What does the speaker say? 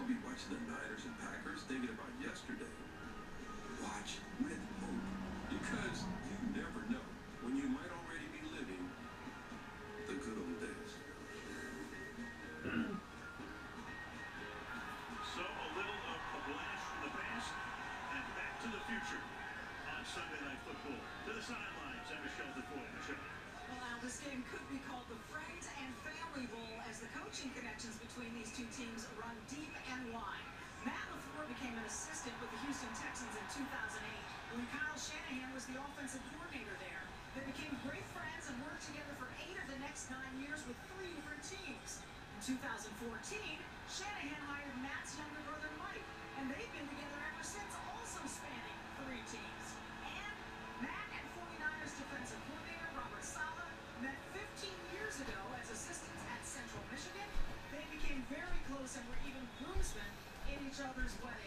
Don't be watching the Niners and Packers thinking about yesterday. Watch with hope, because you never know when you might already be living the good old days. So a little of a blast from the past and back to the future on Sunday Night Football. To the sidelines, and Michelle DeFoy. Michelle. Well, Al, this game could be called the Friends and Family Bowl as the coaching connections between these two teams run deep and wide. Matt LaFleur became an assistant with the Houston Texans in 2008 when Kyle Shanahan was the offensive coordinator there. They became great friends and worked together for 8 of the next 9 years with 3 different teams. In 2014, Shanahan hired Matt's younger brother Mike, and they've been together ever since, also spanning 3 teams. And Matt and 49ers defensive coordinator Robert Saleh met 15 years ago as assistants at Central Michigan. They became very close and were even groomsmen in each other's wedding.